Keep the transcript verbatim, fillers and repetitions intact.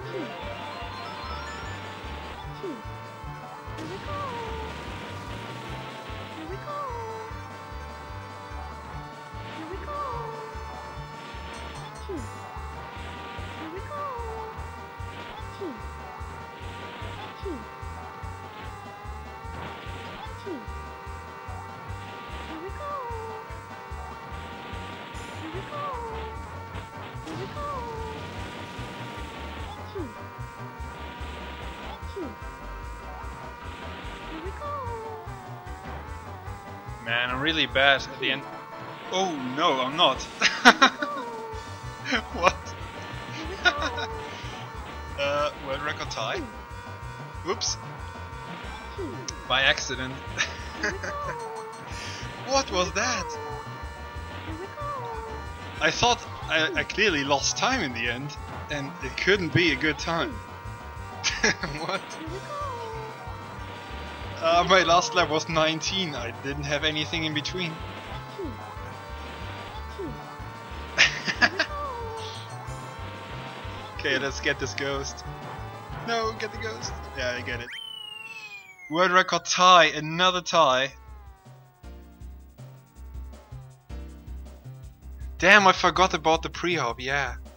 Man, I'm really bad at the end. Oh no, I'm not. What? uh, world record tie. Whoops. By accident. What was that? I thought I, I clearly lost time in the end, and it couldn't be a good time. What? Uh, my last lap was nineteen, I didn't have anything in between. Okay, let's get this ghost. No, get the ghost. Yeah, I get it. World record tie, another tie. Damn, I forgot about the pre-hop, yeah.